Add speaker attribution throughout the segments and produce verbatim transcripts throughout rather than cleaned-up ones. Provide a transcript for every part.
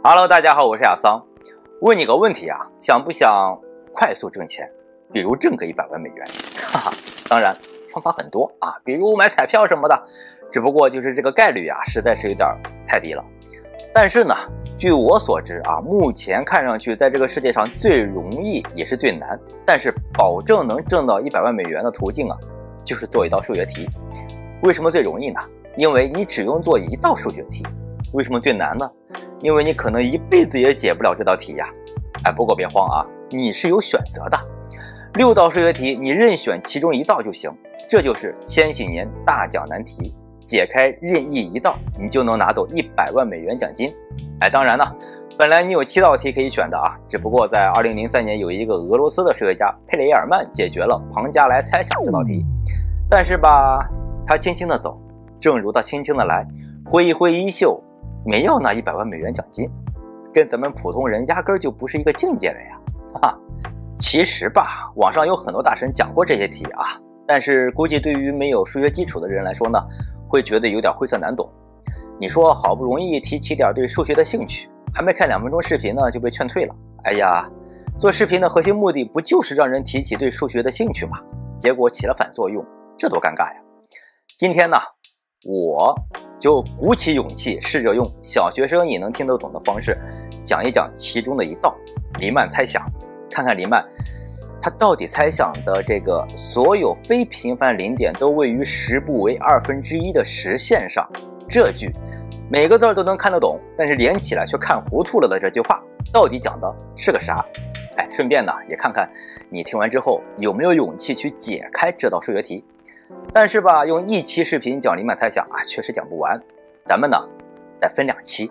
Speaker 1: Hello， 大家好，我是亚桑。问你个问题啊，想不想快速挣钱？比如挣个一百万美元？哈哈，当然方法很多啊，比如买彩票什么的。只不过就是这个概率啊，实在是有点太低了。但是呢，据我所知啊，目前看上去在这个世界上最容易也是最难，但是保证能挣到一百万美元的途径啊，就是做一道数学题。为什么最容易呢？因为你只用做一道数学题。为什么最难呢？因为你可能一辈子也解不了这道题呀。哎，不过别慌啊，你是有选择的。六道数学题，你任选其中一道就行。这就是千禧年大奖难题，解开任意一道，你就能拿走一百万美元奖金。哎，当然呢，本来你有七道题可以选的啊，只不过在二零零三年有一个俄罗斯的数学家佩雷尔曼解决了庞加莱猜想这道题。但是吧，他轻轻的走，正如他轻轻的来，挥一挥衣袖，没要那一百万美元奖金，跟咱们普通人压根就不是一个境界的呀！哈哈，其实吧，网上有很多大神讲过这些题啊，但是估计对于没有数学基础的人来说呢，会觉得有点晦涩难懂。你说好不容易提起点对数学的兴趣，还没看两分钟视频呢，就被劝退了。哎呀，做视频的核心目的不就是让人提起对数学的兴趣吗？结果起了反作用，这多尴尬呀！今天呢，我就鼓起勇气，试着用小学生也能听得懂的方式讲一讲其中的一道黎曼猜想，看看黎曼他到底猜想的这个所有非平凡零点都位于十不为二分之一的实线上，这句每个字都能看得懂，但是连起来却看糊涂了的这句话到底讲的是个啥？哎，顺便呢也看看你听完之后有没有勇气去解开这道数学题。但是吧，用一期视频讲黎曼猜想啊，确实讲不完，咱们呢得分两期。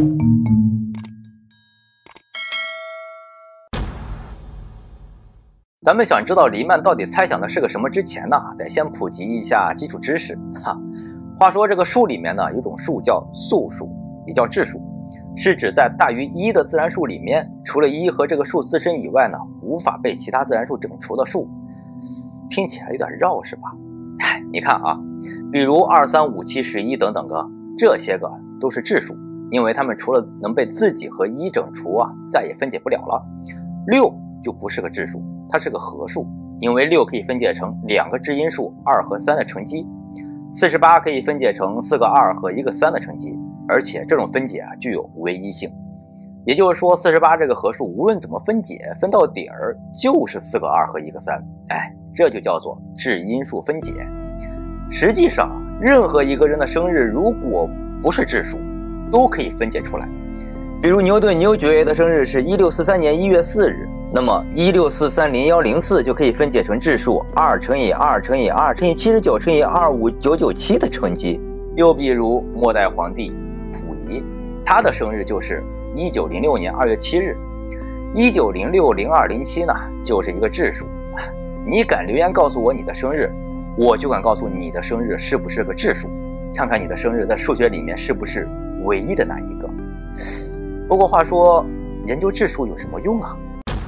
Speaker 1: 咱们想知道黎曼到底猜想的是个什么之前呢，得先普及一下基础知识哈。话说这个数里面呢，有种数叫素数，也叫质数，是指在大于一的自然数里面，除了一和这个数自身以外呢，无法被其他自然数整除的数。听起来有点绕是吧？你看啊，比如二、三、五、七、十一等等个，这些个都是质数，因为它们除了能被自己和一整除啊，再也分解不了了。六就不是个质数，它是个合数，因为六可以分解成两个质因数二和三的乘积。四十八可以分解成四个二和一个三的乘积，而且这种分解啊具有唯一性。也就是说，四十八这个合数无论怎么分解，分到底儿就是四个二和一个三。哎，这就叫做质因数分解。实际上啊，任何一个人的生日如果不是质数，都可以分解出来。比如牛顿牛爵爷的生日是一六四三年一月四日，那么一六四三零一零四就可以分解成质数二乘以二乘以二乘以七十九乘以二五九九七的乘积。又比如末代皇帝溥仪，他的生日就是一九零六年二月七日，一九零六零二零七呢就是一个质数。你敢留言告诉我你的生日，我就敢告诉你的生日是不是个质数，看看你的生日在数学里面是不是唯一的那一个。不过话说，研究质数有什么用啊？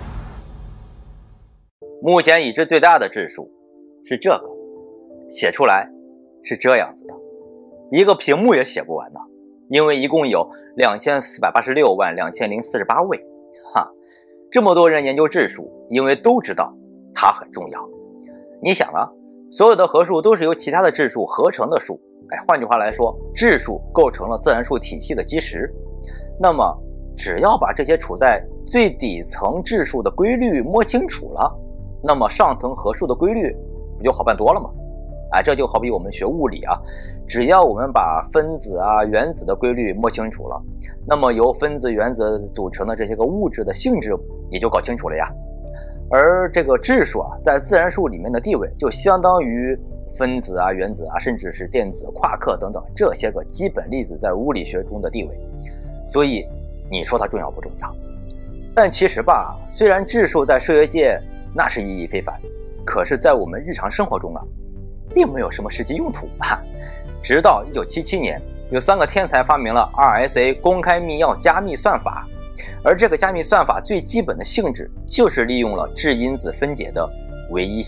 Speaker 1: 目前已知最大的质数是这个，写出来是这样子的，一个屏幕也写不完呢，因为一共有两千四百八十六万两千零四十八位。哈，这么多人研究质数，因为都知道它很重要。你想啊，所有的合数都是由其他的质数合成的数，哎，换句话来说，质数构成了自然数体系的基石。那么，只要把这些处在最底层质数的规律摸清楚了，那么上层合数的规律不就好办多了吗？哎，这就好比我们学物理啊，只要我们把分子啊、原子的规律摸清楚了，那么由分子、原子组成的这些个物质的性质也就搞清楚了呀。而这个质数啊，在自然数里面的地位就相当于分子啊、原子啊，甚至是电子、夸克等等这些个基本粒子在物理学中的地位。所以你说它重要不重要？但其实吧，虽然质数在数学界那是意义非凡，可是在我们日常生活中啊，并没有什么实际用途啊。直到一九七七年，有三个天才发明了 R S A 公开密钥加密算法。而这个加密算法最基本的性质就是利用了质因子分解的唯一性。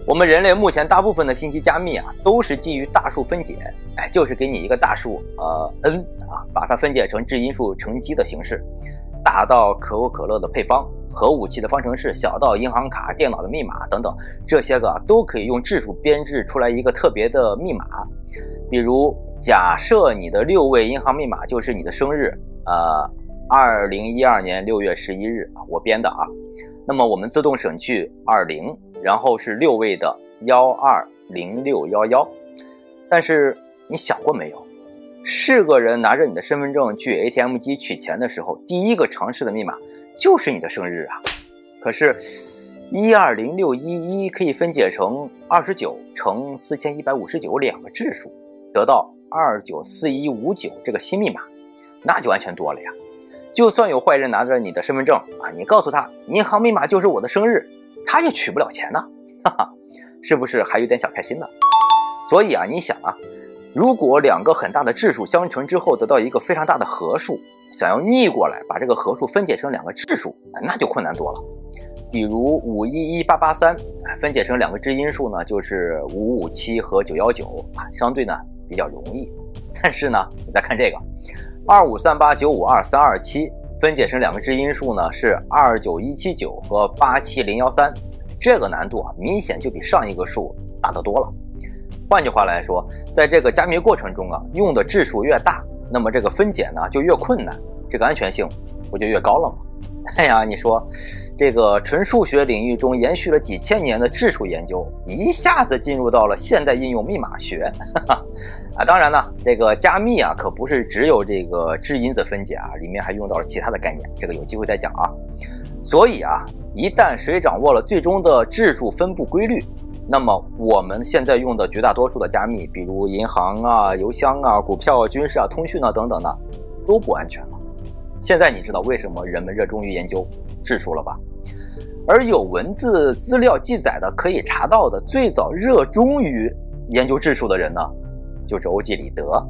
Speaker 1: 我们人类目前大部分的信息加密啊，都是基于大数分解，哎，就是给你一个大数，呃 n 啊，把它分解成质因数乘积的形式，大到可口可乐的配方，核武器的方程式，小到银行卡、电脑的密码等等，这些个都可以用质数编制出来一个特别的密码。比如，假设你的六位银行密码就是你的生日，呃，二零一二年六月十一日，我编的啊。那么我们自动省去二零，然后是六位的一二零六一一。但是你想过没有？是个人拿着你的身份证去 A T M 机取钱的时候，第一个尝试的密码就是你的生日啊。可是一二零六一一可以分解成二十九乘四千一百五十九两个质数，得到二九四一五九这个新密码，那就安全多了呀。就算有坏人拿着你的身份证啊，你告诉他银行密码就是我的生日，他也取不了钱呢，哈哈，是不是还有点小开心呢？所以啊，你想啊，如果两个很大的质数相乘之后得到一个非常大的合数，想要逆过来把这个合数分解成两个质数，那就困难多了。比如五一一八八三分解成两个质因数呢，就是五五七和九一九啊，相对呢比较容易。但是呢，你再看这个二五三八九五二三二七分解成两个质因数呢，是二九一七九和八七零一三，这个难度啊明显就比上一个数大得多了。换句话来说，在这个加密过程中啊，用的质数越大，那么这个分解呢就越困难，这个安全性不就越高了吗？哎呀，你说这个纯数学领域中延续了几千年的质数研究，一下子进入到了现代应用密码学啊！当然呢，这个加密啊，可不是只有这个质因子分解啊，里面还用到了其他的概念，这个有机会再讲啊。所以啊，一旦谁掌握了最终的质数分布规律，那么我们现在用的绝大多数的加密，比如银行啊、邮箱啊、股票、军事啊、通讯啊等等的，都不安全了。现在你知道为什么人们热衷于研究质数了吧？而有文字资料记载的可以查到的最早热衷于研究质数的人呢，就是欧几里得。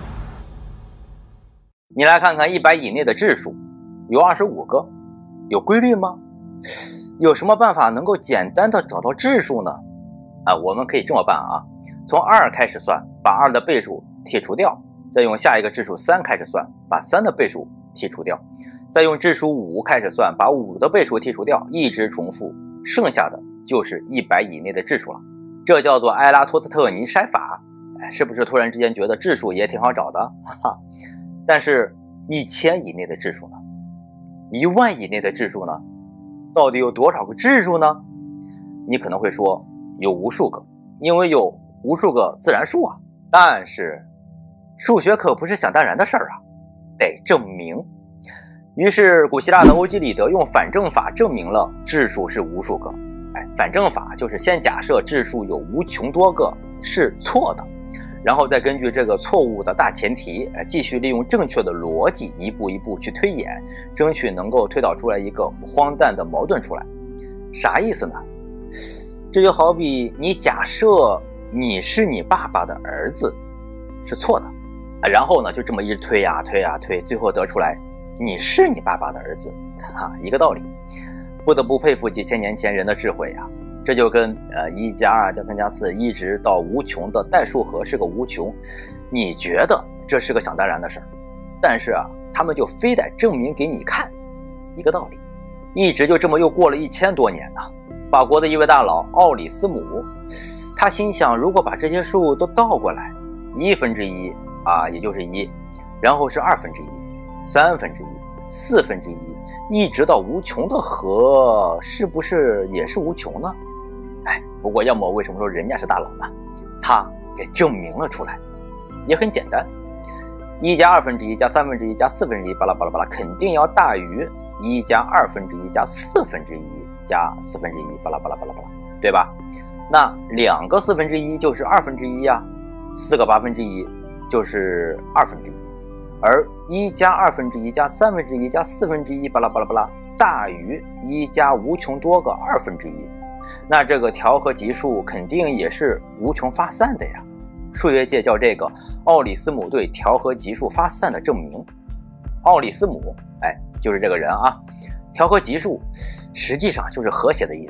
Speaker 1: 你来看看一百以内的质数，有二十五个，有规律吗？有什么办法能够简单的找到质数呢？啊，我们可以这么办啊，从二开始算，把二的倍数剔除掉，再用下一个质数三开始算，把三的倍数剔除掉，再用质数五开始算，把五的倍数剔除掉，一直重复，剩下的就是一百以内的质数了。这叫做埃拉托斯特尼筛法。是不是突然之间觉得质数也挺好找的？哈哈，但是一千以内的质数呢？一万以内的质数呢？到底有多少个质数呢？你可能会说有无数个，因为有无数个自然数啊。但是数学可不是想当然的事儿啊，得证明。于是古希腊的欧几里得用反证法证明了质数是无数个。哎，反证法就是先假设质数有无穷多个是错的，然后再根据这个错误的大前提，继续利用正确的逻辑一步一步去推演，争取能够推导出来一个荒诞的矛盾出来。啥意思呢？这就好比你假设你是你爸爸的儿子是错的，然后呢就这么一直推啊推啊推，最后得出来你是你爸爸的儿子，哈，一个道理。不得不佩服几千年前人的智慧啊！这就跟呃一加二加三加四一直到无穷的代数和是个无穷，你觉得这是个想当然的事儿，但是啊，他们就非得证明给你看，一个道理。一直就这么又过了一千多年呢。法国的一位大佬奥里斯姆，他心想，如果把这些数都倒过来，一分之一啊，也就是一，然后是二分之一、三分之一、四分之一，一直到无穷的和，是不是也是无穷呢？哎，不过要么为什么说人家是大佬呢？他给证明了出来，也很简单，一加二分之一加三分之一加四分之一巴拉巴拉巴拉，肯定要大于一加二分之一加四分之一加四分之一巴拉巴拉巴拉巴拉，对吧？那两个四分之一就是二分之一呀，四个八分之一就是二分之一，而一加二分之一加三分之一加四分之一巴拉巴拉巴拉大于一加无穷多个二分之一，那这个调和级数肯定也是无穷发散的呀。数学界叫这个奥里斯姆对调和级数发散的证明。奥里斯姆，哎，就是这个人啊。调和级数实际上就是和谐的意思，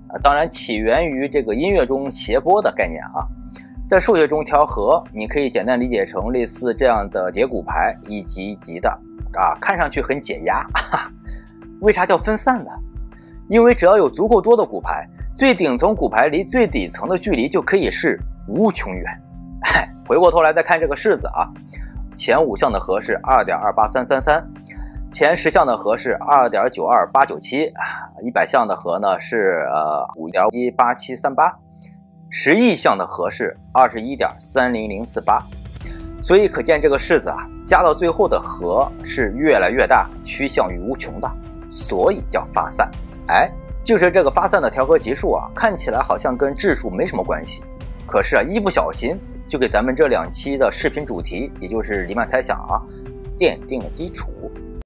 Speaker 1: 啊，当然起源于这个音乐中谐波的概念啊。在数学中调和，你可以简单理解成类似这样的叠骨牌，一级一级的啊，看上去很解压。哈哈，为啥叫分散呢？因为只要有足够多的骨牌，最顶层骨牌离最底层的距离就可以是无穷远。嗨，回过头来再看这个式子啊，前五项的和是 二点二八三三三， 前十项的和是 二点九二八九七， 一百项的和呢是呃 五点一八七三八， 十亿项的和是 二十一点三零零四八。 所以可见这个式子啊，加到最后的和是越来越大，趋向于无穷的，所以叫发散。哎，就是这个发散的调和级数啊，看起来好像跟质数没什么关系，可是啊，一不小心就给咱们这两期的视频主题，也就是黎曼猜想啊，奠定了基础。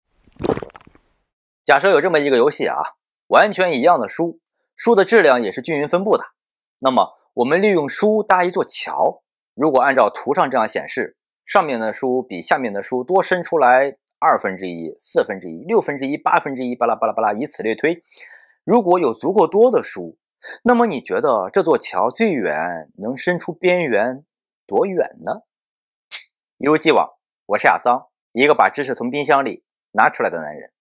Speaker 1: 假设有这么一个游戏啊，完全一样的书，书的质量也是均匀分布的，那么我们利用书搭一座桥，如果按照图上这样显示，上面的书比下面的书多伸出来二分之一、四分之一、六分之一、八分之一，巴拉巴拉巴拉，以此类推。如果有足够多的书，那么你觉得这座桥最远能伸出边缘多远呢？一如既往，我是亚桑，一个把知识从冰箱里拿出来的男人。